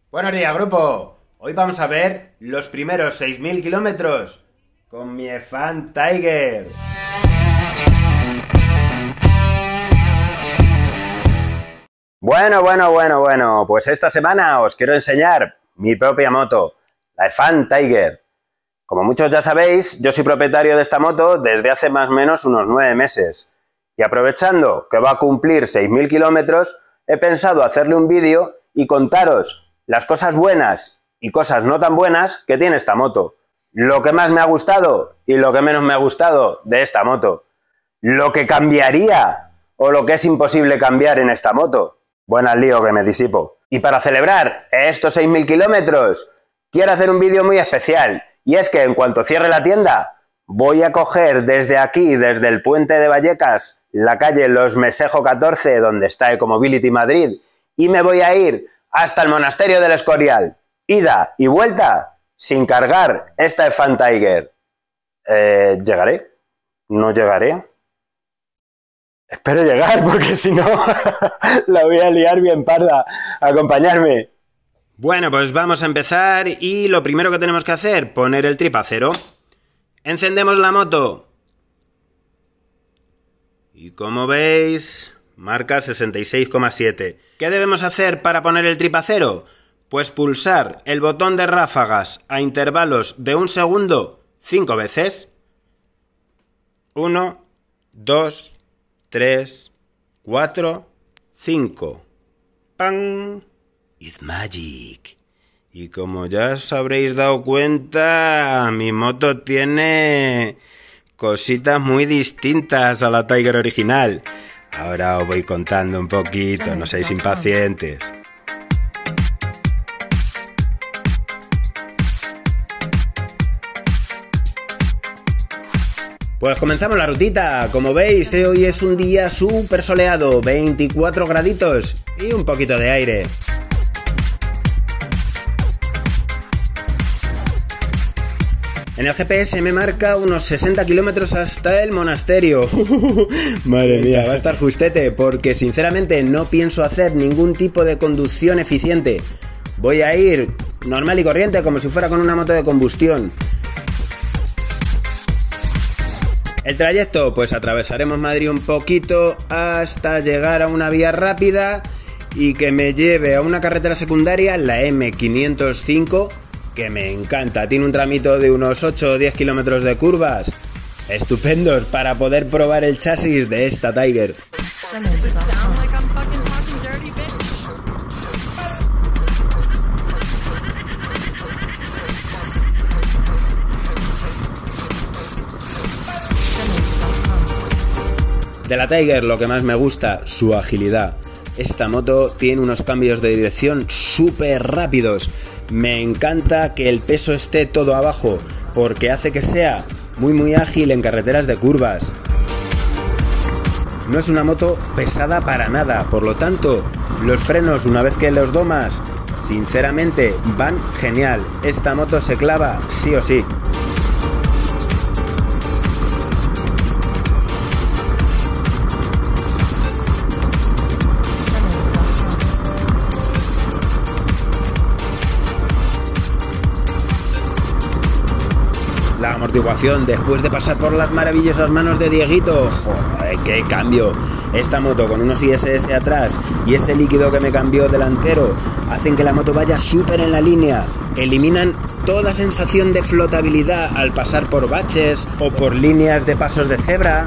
Buenos días, grupo. Hoy vamos a ver los primeros 6.000 kilómetros con mi Fan Tiger. Bueno, pues esta semana os quiero enseñar mi propia moto, la Fan Tiger. Como muchos ya sabéis, yo soy propietario de esta moto desde hace más o menos unos 9 meses. Y aprovechando que va a cumplir 6.000 kilómetros, he pensado hacerle un vídeo y contaros las cosas buenas y cosas no tan buenas que tiene esta moto. Lo que más me ha gustado y lo que menos me ha gustado de esta moto. Lo que cambiaría o lo que es imposible cambiar en esta moto. Bueno, al lío que me disipo. Y para celebrar estos 6.000 kilómetros, quiero hacer un vídeo muy especial. Y es que en cuanto cierre la tienda, voy a coger desde aquí, desde el puente de Vallecas, la calle Los Mesejo 14, donde está Ecomobility Madrid, y me voy a ir hasta el Monasterio del Escorial. Ida y vuelta sin cargar esta Fan Tiger. ¿Llegaré? ¿No llegaré? Espero llegar, porque si no la voy a liar bien parda. Acompañarme. Bueno, pues vamos a empezar y lo primero que tenemos que hacer, poner el trip a cero. Encendemos la moto. Y como veis, marca 66,7. ¿Qué debemos hacer para poner el trip a cero? Pues pulsar el botón de ráfagas a intervalos de 1 segundo 5 veces. 1, 2, 3, 4, 5. ¡Pam! It's magic. Y como ya os habréis dado cuenta, mi moto tiene cositas muy distintas a la Tiger original. Ahora os voy contando un poquito, no seáis impacientes. Pues comenzamos la rutita. Como veis, hoy es un día súper soleado, 24 graditos y un poquito de aire. En el GPS me marca unos 60 kilómetros hasta el monasterio. Madre mía, va a estar justete, porque sinceramente no pienso hacer ningún tipo de conducción eficiente. Voy a ir normal y corriente, como si fuera con una moto de combustión. El trayecto, pues atravesaremos Madrid un poquito hasta llegar a una vía rápida y que me lleve a una carretera secundaria, la M505, que me encanta. Tiene un tramito de unos 8 o 10 kilómetros de curvas estupendos para poder probar el chasis de esta Tiger. De la Tiger lo que más me gusta, su agilidad. Esta moto tiene unos cambios de dirección súper rápidos. Me encanta que el peso esté todo abajo, porque hace que sea muy ágil en carreteras de curvas. No es una moto pesada para nada, por lo tanto, los frenos una vez que los domas, sinceramente van genial. Esta moto se clava sí o sí. La amortiguación, después de pasar por las maravillosas manos de Dieguito, ¡joder, qué cambio! Esta moto con unos ISS atrás y ese líquido que me cambió delantero hacen que la moto vaya súper en la línea. Eliminan toda sensación de flotabilidad al pasar por baches o por líneas de pasos de cebra.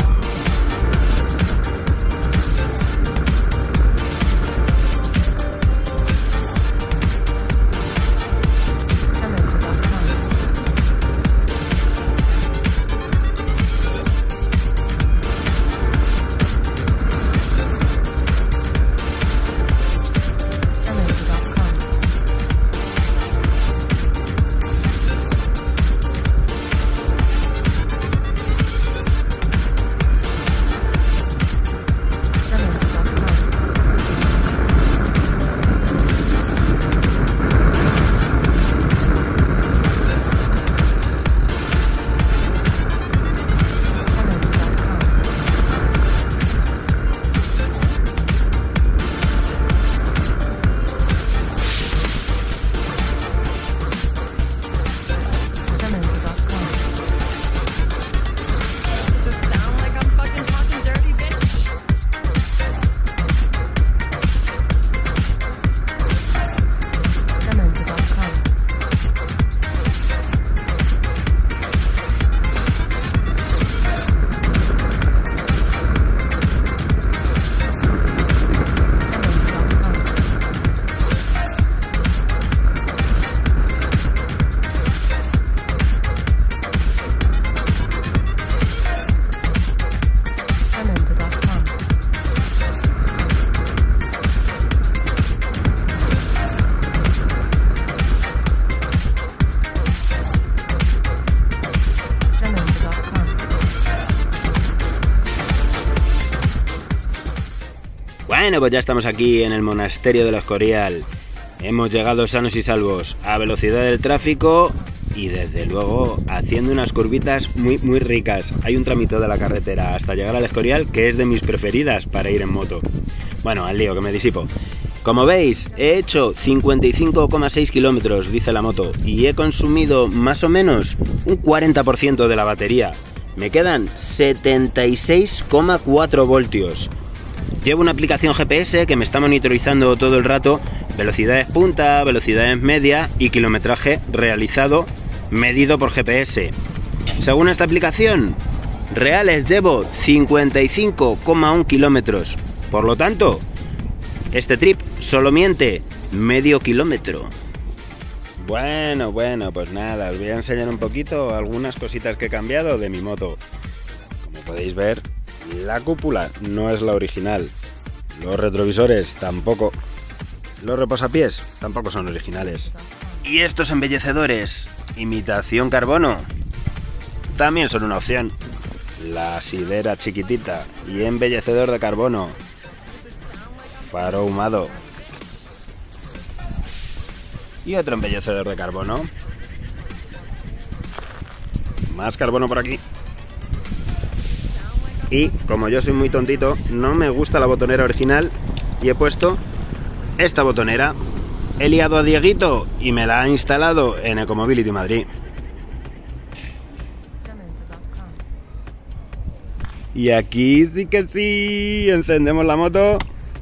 Bueno, pues ya estamos aquí en el monasterio del Escorial. Hemos llegado sanos y salvos a velocidad del tráfico y desde luego haciendo unas curvitas muy ricas. Hay un tramito de la carretera hasta llegar al Escorial que es de mis preferidas para ir en moto. Bueno, al lío, que me disipo. Como veis, he hecho 55,6 kilómetros, dice la moto, y he consumido más o menos un 40% de la batería. Me quedan 76,4 voltios. Llevo una aplicación GPS que me está monitorizando todo el rato velocidades punta, velocidades media y kilometraje realizado medido por GPS. Según esta aplicación, reales llevo 55,1 kilómetros. Por lo tanto, este trip solo miente medio kilómetro. Bueno, pues nada, os voy a enseñar un poquito algunas cositas que he cambiado de mi moto. Como podéis ver, la cúpula no es la original, los retrovisores tampoco, los reposapiés tampoco son originales. Y estos embellecedores, imitación carbono, también son una opción. La sidera chiquitita y embellecedor de carbono, faro ahumado y otro embellecedor de carbono, más carbono por aquí. Y como yo soy muy tontito, no me gusta la botonera original y he puesto esta botonera. He liado a Dieguito y me la ha instalado en Ecomobility Madrid. Y aquí sí que sí, encendemos la moto.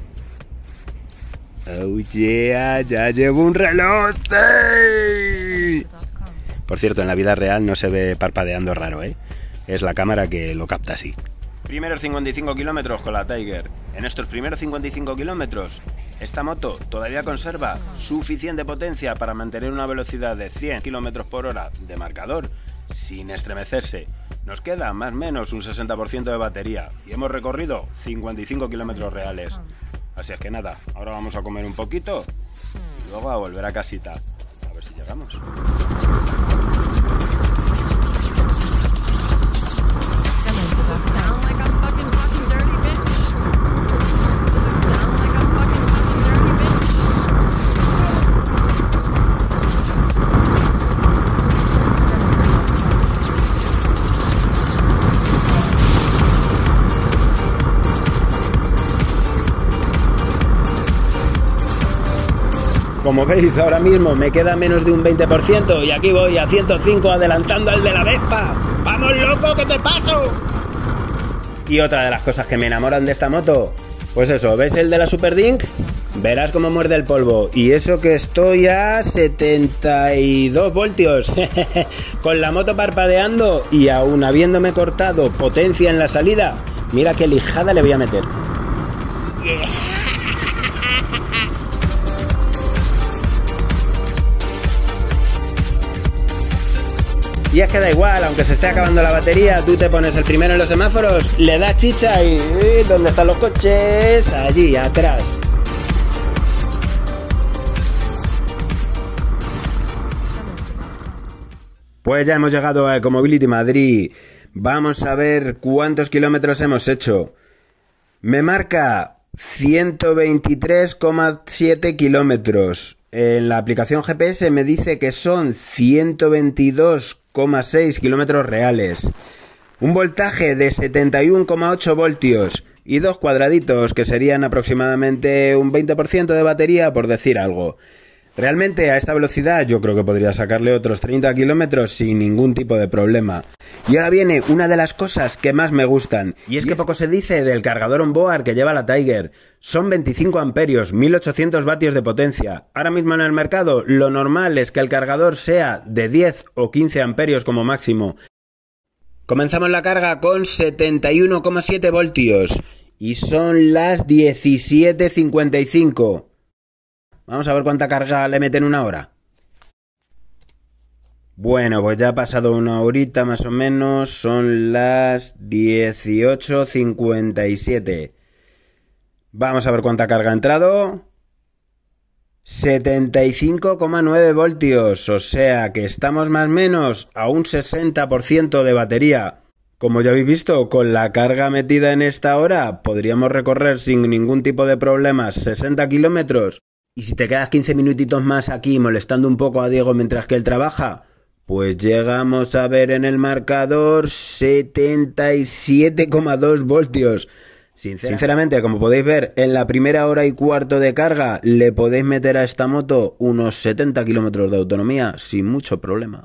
Oh yeah, ya llevo un reloj. ¡Sí! Por cierto, en la vida real no se ve parpadeando raro, ¿eh? Es la cámara que lo capta así. Primeros 55 kilómetros con la Tiger. En estos primeros 55 kilómetros, esta moto todavía conserva suficiente potencia para mantener una velocidad de 100 kilómetros por hora de marcador sin estremecerse. Nos queda más o menos un 60% de batería y hemos recorrido 55 kilómetros reales. Así es que nada, ahora vamos a comer un poquito y luego a volver a casita. A ver si llegamos. Como veis, ahora mismo me queda menos de un 20% y aquí voy a 105 adelantando al de la Vespa. ¡Vamos, loco, que te paso! Y otra de las cosas que me enamoran de esta moto, pues eso, ¿ves el de la Super Dink? Verás cómo muerde el polvo. Y eso que estoy a 72 voltios. Con la moto parpadeando y aún habiéndome cortado potencia en la salida, mira qué lijada le voy a meter. Yeah. Y es que da igual, aunque se esté acabando la batería, tú te pones el primero en los semáforos, le das chicha y... ¿dónde están los coches? Allí, atrás. Pues ya hemos llegado a Ecomobility Madrid. Vamos a ver cuántos kilómetros hemos hecho. Me marca 123,7 kilómetros. En la aplicación GPS me dice que son 122,6 kilómetros reales. Un voltaje de 71,8 voltios y dos cuadraditos que serían aproximadamente un 20% de batería, por decir algo. Realmente a esta velocidad yo creo que podría sacarle otros 30 kilómetros sin ningún tipo de problema. Y ahora viene una de las cosas que más me gustan, y es que poco se dice del cargador onboard que lleva la Tiger. Son 25 amperios, 1800 vatios de potencia. Ahora mismo en el mercado lo normal es que el cargador sea de 10 o 15 amperios como máximo. Comenzamos la carga con 71,7 voltios y son las 17:55. Vamos a ver cuánta carga le mete en una hora. Bueno, pues ya ha pasado una horita más o menos, son las 18:57. Vamos a ver cuánta carga ha entrado. 75,9 voltios, o sea que estamos más o menos a un 60% de batería. Como ya habéis visto, con la carga metida en esta hora podríamos recorrer sin ningún tipo de problemas 60 kilómetros. Y si te quedas 15 minutitos más aquí molestando un poco a Diego mientras que él trabaja, pues llegamos a ver en el marcador 77,2 voltios. Sinceramente, como podéis ver, en la primera hora y cuarto de carga le podéis meter a esta moto unos 70 kilómetros de autonomía sin mucho problema.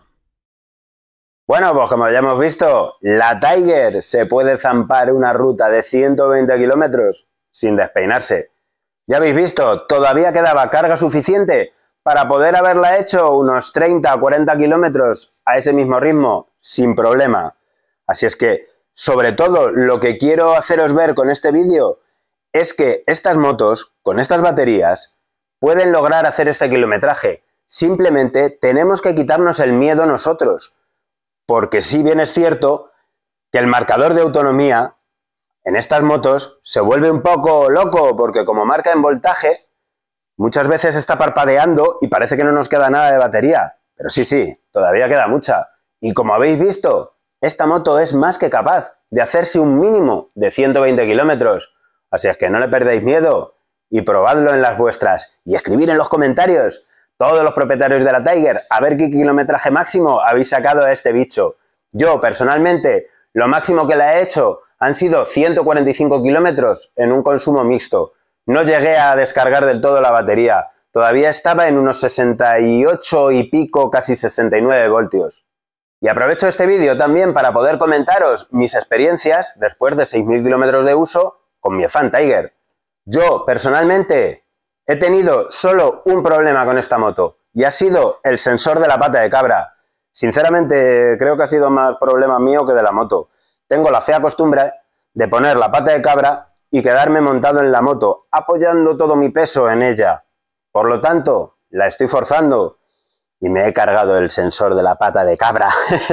Bueno, pues como ya hemos visto, la Tiger se puede zampar una ruta de 120 kilómetros sin despeinarse. Ya habéis visto, todavía quedaba carga suficiente para poder haberla hecho unos 30 o 40 kilómetros a ese mismo ritmo sin problema. Así es que, sobre todo, lo que quiero haceros ver con este vídeo es que estas motos, con estas baterías, pueden lograr hacer este kilometraje. Simplemente tenemos que quitarnos el miedo nosotros. Porque sí bien es cierto que el marcador de autonomía en estas motos se vuelve un poco loco porque como marca en voltaje, muchas veces está parpadeando y parece que no nos queda nada de batería. Pero sí, todavía queda mucha. Y como habéis visto, esta moto es más que capaz de hacerse un mínimo de 120 kilómetros. Así es que no le perdáis miedo y probadlo en las vuestras. Y escribid en los comentarios, todos los propietarios de la Tiger, a ver qué kilometraje máximo habéis sacado a este bicho. Yo, personalmente, lo máximo que le he hecho han sido 145 kilómetros en un consumo mixto. No llegué a descargar del todo la batería. Todavía estaba en unos 68 y pico, casi 69 voltios. Y aprovecho este vídeo también para poder comentaros mis experiencias después de 6.000 kilómetros de uso con mi Fan Tiger. Yo, personalmente, he tenido solo un problema con esta moto y ha sido el sensor de la pata de cabra. Sinceramente, creo que ha sido más problema mío que de la moto. Tengo la fea costumbre de poner la pata de cabra y quedarme montado en la moto, apoyando todo mi peso en ella. Por lo tanto, la estoy forzando y me he cargado el sensor de la pata de cabra.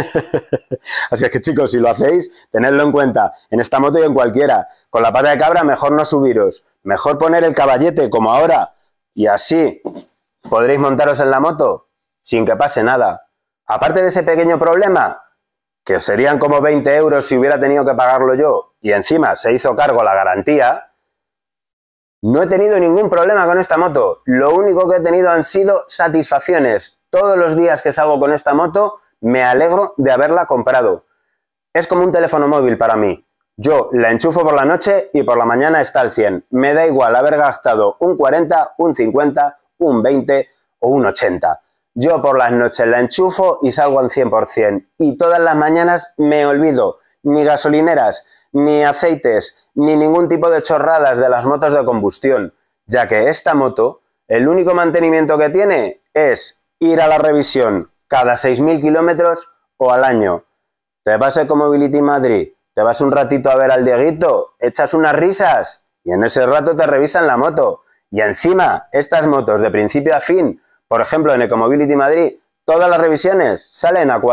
Así es que chicos, si lo hacéis, tenedlo en cuenta, en esta moto y en cualquiera. Con la pata de cabra mejor no subiros, mejor poner el caballete como ahora y así podréis montaros en la moto sin que pase nada. Aparte de ese pequeño problema, que serían como 20 euros si hubiera tenido que pagarlo yo y encima se hizo cargo la garantía, no he tenido ningún problema con esta moto. Lo único que he tenido han sido satisfacciones. Todos los días que salgo con esta moto me alegro de haberla comprado. Es como un teléfono móvil para mí. Yo la enchufo por la noche y por la mañana está al 100. Me da igual haber gastado un 40, un 50, un 20 o un 80. Yo por las noches la enchufo y salgo al 100%. Y todas las mañanas me olvido ni gasolineras, ni aceites, ni ningún tipo de chorradas de las motos de combustión, ya que esta moto, el único mantenimiento que tiene es ir a la revisión cada 6.000 kilómetros o al año. Te vas a Ecomobility Madrid, te vas un ratito a ver al Dieguito, echas unas risas y en ese rato te revisan la moto. Y encima, estas motos de principio a fin, por ejemplo en Ecomobility Madrid, todas las revisiones salen a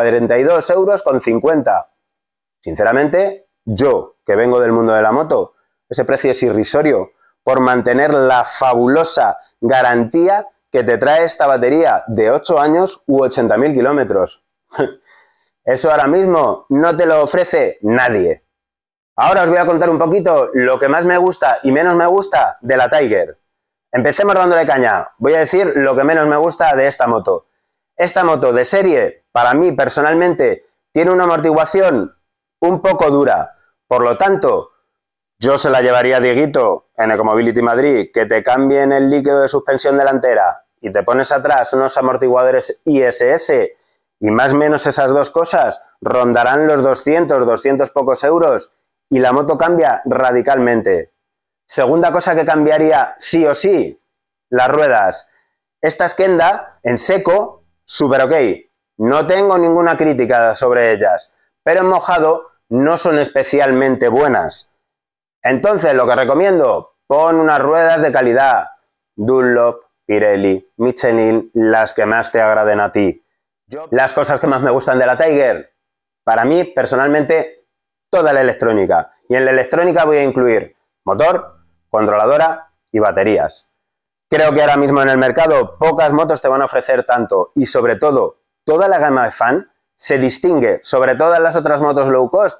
42,50 €. Sinceramente, yo, que vengo del mundo de la moto, ese precio es irrisorio por mantener la fabulosa garantía que te trae esta batería de 8 años u 80.000 kilómetros. Eso ahora mismo no te lo ofrece nadie. Ahora os voy a contar un poquito lo que más me gusta y menos me gusta de la Tiger. Empecemos dándole caña. Voy a decir lo que menos me gusta de esta moto. Esta moto de serie, para mí personalmente, tiene una amortiguación un poco dura. Por lo tanto, yo se la llevaría a Dieguito en Ecomobility Madrid, que te cambien el líquido de suspensión delantera y te pones atrás unos amortiguadores ISS y más o menos esas dos cosas rondarán los 200 pocos euros y la moto cambia radicalmente. Segunda cosa que cambiaría sí o sí, las ruedas. Estas Kenda en seco, súper ok. No tengo ninguna crítica sobre ellas, pero en mojado no son especialmente buenas. Entonces, lo que recomiendo, pon unas ruedas de calidad. Dunlop, Pirelli, Michelin, las que más te agraden a ti. Las cosas que más me gustan de la Tiger, para mí, personalmente, toda la electrónica. Y en la electrónica voy a incluir motor, controladora y baterías. Creo que ahora mismo en el mercado pocas motos te van a ofrecer tanto y sobre todo, toda la gama de Fan se distingue sobre todas las otras motos low cost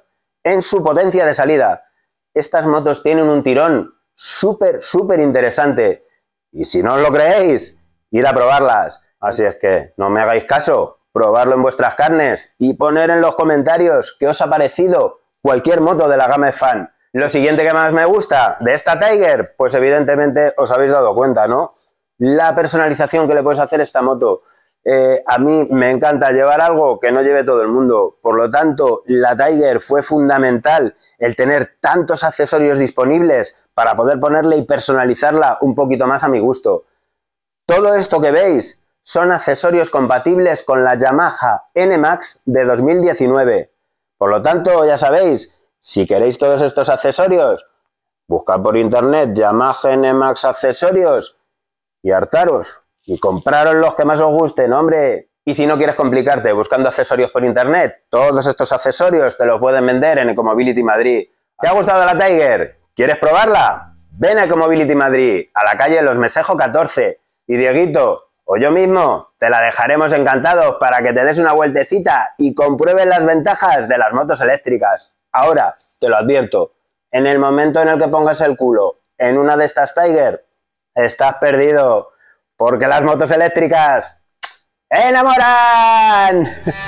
en su potencia de salida. Estas motos tienen un tirón súper interesante. Y si no os lo creéis, id a probarlas. Así es que no me hagáis caso, probarlo en vuestras carnes y poner en los comentarios qué os ha parecido cualquier moto de la gama Fan. Lo siguiente que más me gusta de esta Tiger, pues evidentemente os habéis dado cuenta, ¿no? La personalización que le puedes hacer a esta moto. A mí me encanta llevar algo que no lleve todo el mundo. Por lo tanto, la Tiger fue fundamental el tener tantos accesorios disponibles para poder ponerle y personalizarla un poquito más a mi gusto. Todo esto que veis son accesorios compatibles con la Yamaha NMAX de 2019. Por lo tanto, ya sabéis, si queréis todos estos accesorios, buscad por internet Yamaha NMAX accesorios y hartaros. Y compraros los que más os gusten, hombre. Y si no quieres complicarte buscando accesorios por internet, todos estos accesorios te los pueden vender en Ecomobility Madrid. ¿Te ha gustado la Tiger? ¿Quieres probarla? Ven a Ecomobility Madrid, a la calle Los Mesejos 14. Y Dieguito, o yo mismo, te la dejaremos encantados para que te des una vueltecita y compruebes las ventajas de las motos eléctricas. Ahora, te lo advierto, en el momento en el que pongas el culo en una de estas Tiger, estás perdido. Porque las motos eléctricas enamoran.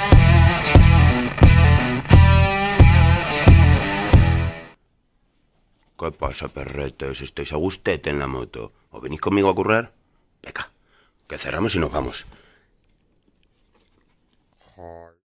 ¿Qué pasa, perretes? ¿Estáis a gustete en la moto? ¿O venís conmigo a currar? Venga, que cerramos y nos vamos.